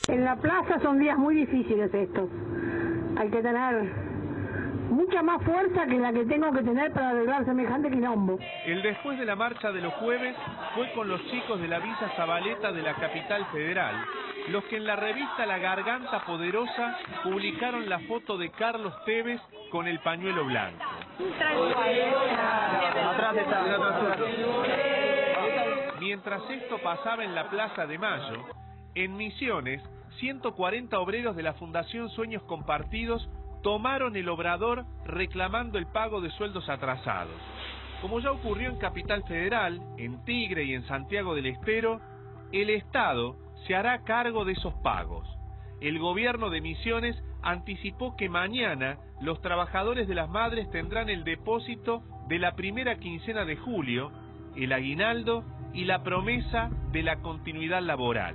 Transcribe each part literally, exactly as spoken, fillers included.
En la plaza son días muy difíciles estos. Hay que tener mucha más fuerza que la que tengo que tener para arreglar semejante quilombo. El después de la marcha de los jueves fue con los chicos de la Villa Zabaleta de la capital federal, los que en la revista La Garganta Poderosa publicaron la foto de Carlos Tevez con el pañuelo blanco. Mientras esto pasaba en la Plaza de Mayo, en Misiones, ciento cuarenta obreros de la Fundación Sueños Compartidos tomaron el obrador reclamando el pago de sueldos atrasados. Como ya ocurrió en Capital Federal, en Tigre y en Santiago del Estero, el Estado se hará cargo de esos pagos. El gobierno de Misiones anticipó que mañana los trabajadores de las madres tendrán el depósito de la primera quincena de julio, el aguinaldo y la promesa de la continuidad laboral.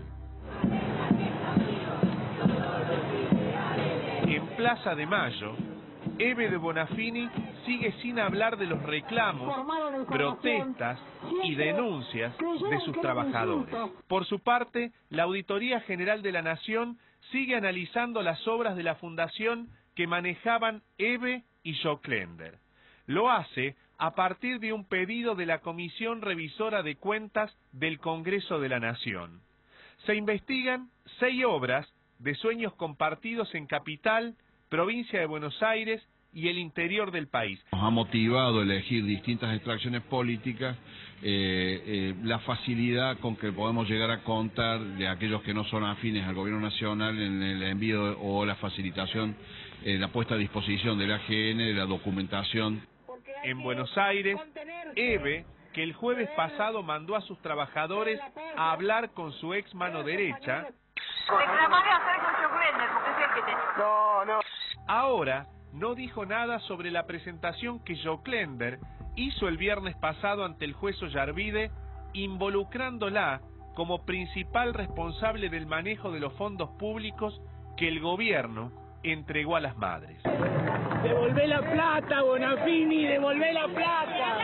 En Plaza de Mayo, Eve de Bonafini sigue sin hablar de los reclamos, protestas y denuncias de sus trabajadores. Por su parte, la Auditoría General de la Nación sigue analizando las obras de la Fundación que manejaban Eve y Joclender. Lo hace a partir de un pedido de la Comisión Revisora de Cuentas del Congreso de la Nación. Se investigan seis obras de Sueños Compartidos en Capital, provincia de Buenos Aires y el interior del país. Nos ha motivado a elegir distintas extracciones políticas, eh, eh, la facilidad con que podemos llegar a contar de aquellos que no son afines al gobierno nacional en el envío o la facilitación, eh, la puesta a disposición del A G N, de la documentación. En Buenos Aires, Eve, que el jueves pasado mandó a sus trabajadores a hablar con su ex mano derecha, reclamaré hacer con Joclender, porque es el que te... No, no. Ahora no dijo nada sobre la presentación que Joclender hizo el viernes pasado ante el juez Ollarvide, involucrándola como principal responsable del manejo de los fondos públicos que el gobierno entregó a las madres. ¡Devolvé la plata, Bonafini! ¡Devolvé la plata!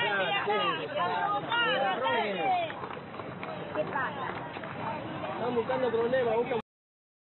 ¿Qué pasa? Están buscando problemas, buscan...